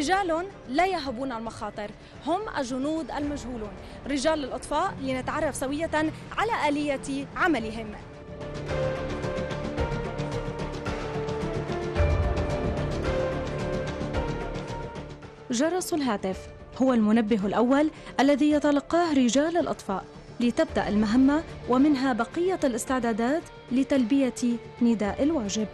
رجال لا يهبون المخاطر، هم الجنود المجهولون، رجال الإطفاء، لنتعرف سوية على آلية عملهم. جرس الهاتف هو المنبه الأول الذي يتلقاه رجال الإطفاء لتبدأ المهمة، ومنها بقية الاستعدادات لتلبية نداء الواجب.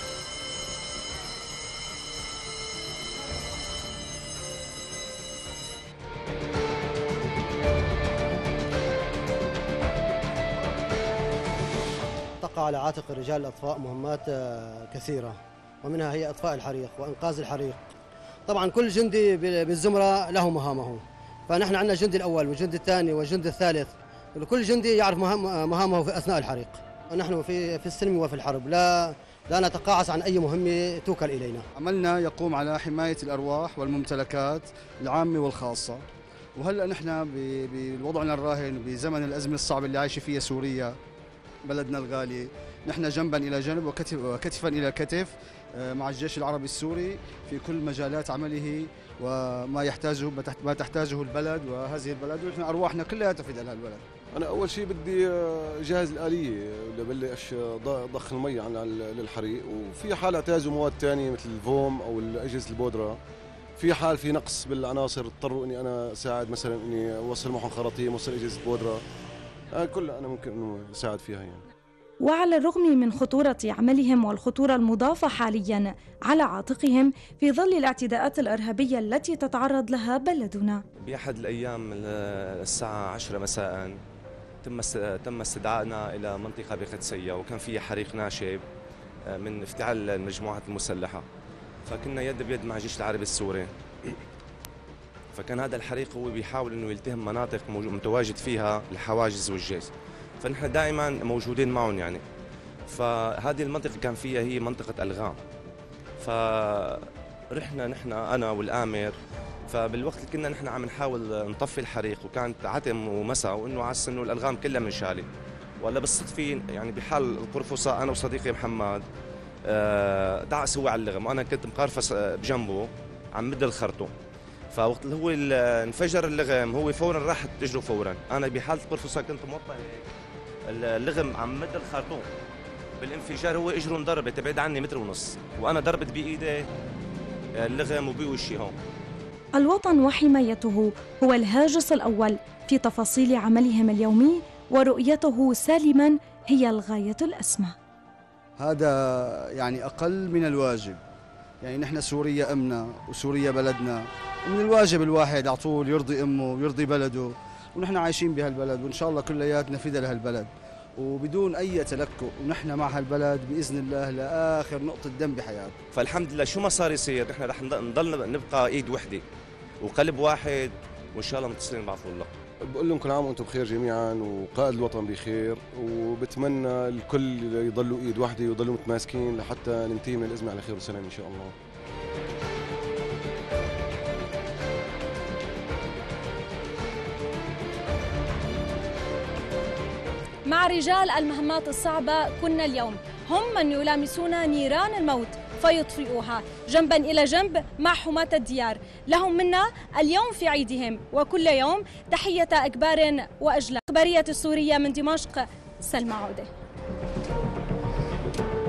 تقع على عاتق رجال الإطفاء مهمات كثيرة، ومنها هي إطفاء الحريق وإنقاذ الحريق. طبعا كل جندي بالزمرة له مهامه، فنحن عندنا الجندي الأول والجندي الثاني والجندي الثالث، كل جندي يعرف مهامه في أثناء الحريق. نحن في السلم وفي الحرب لا نتقاعس عن أي مهمة توكل إلينا. عملنا يقوم على حماية الأرواح والممتلكات العامة والخاصة، وهلأ نحن بوضعنا الراهن بزمن الأزمة الصعبة اللي عايشة فيها سوريا بلدنا الغالي، نحن جنبا إلى جنب وكتفا إلى كتف مع الجيش العربي السوري في كل مجالات عمله وما يحتاجه ما تحتاجه البلد وهذه البلد، ونحن أرواحنا كلها تفيد على البلد. أنا أول شيء بدي جهز الآلية لبلش ضخ المي للحريق، وفي حال احتاجوا مواد ثانية مثل الفوم أو أجهزة البودرة. في حال في نقص بالعناصر اضطروا إني أنا أساعد، مثلا إني أوصل معهم خراطيم، أوصل أجهزة بودرة، كلها أنا ممكن إنه أساعد فيها يعني. وعلى الرغم من خطورة عملهم والخطورة المضافة حاليا على عاتقهم في ظل الاعتداءات الإرهابية التي تتعرض لها بلدنا، بأحد الأيام الساعة 10 مساء تم استدعائنا إلى منطقة بقدسية، وكان فيها حريق ناشب من افتعال المجموعات المسلحة، فكنا يد بيد مع الجيش العربي السوري. فكان هذا الحريق هو بيحاول انه يلتهم مناطق متواجد فيها الحواجز والجيش، فنحن دائما موجودين معهم يعني. فهذه المنطقة كان فيها هي منطقة ألغام، فرحنا نحن أنا والآمر، فبالوقت اللي كنا نحن عم نحاول نطفي الحريق وكانت عتم ومساء، وإنه عس إنه الألغام كلها منشالة، ولا بالصدفة يعني بحال القرفصاء أنا وصديقي محمد دعس هو على اللغم، وأنا كنت مقارفص بجنبه عم مد الخرطوم. فوقت اللي هو انفجر اللغم هو فورا راح تجره فورا، انا بحاله القرفصاء كنت موطى هيك، اللغم عم مد الخرطوم، بالانفجار هو اجره انضربت تبعد عني متر ونص، وانا ضربت بايدي اللغم وبوشي هون. الوطن وحمايته هو الهاجس الأول في تفاصيل عملهم اليومي، ورؤيته سالما هي الغاية الأسمى. هذا يعني أقل من الواجب، يعني نحن سوريا أمنا وسوريا بلدنا، ومن الواجب الواحد على طول يرضي أمه ويرضي بلده، ونحن عايشين بهالبلد، وإن شاء الله كلياتنا فدا لهالبلد وبدون أي تلكؤ، ونحن مع هالبلد بإذن الله لآخر نقطة دم بحياتنا. فالحمد لله شو ما صار يصير نحن رح نضل نبقى إيد وحدة وقلب واحد، وإن شاء الله متصلين بعفو الله. بقول لهم كل عام وانتم بخير جميعا، وقائد الوطن بخير، وبتمنى الكل يضلوا ايد واحده ويضلوا متماسكين لحتى ننتهي من الازمه على خير وسلام ان شاء الله. مع رجال المهمات الصعبة كنا اليوم، هم من يلامسون نيران الموت فيطفئوها جنبا إلى جنب مع حماة الديار. لهم منا اليوم في عيدهم وكل يوم تحية أكبار وأجلال. إخبارية السورية من دمشق، سلمى عودة.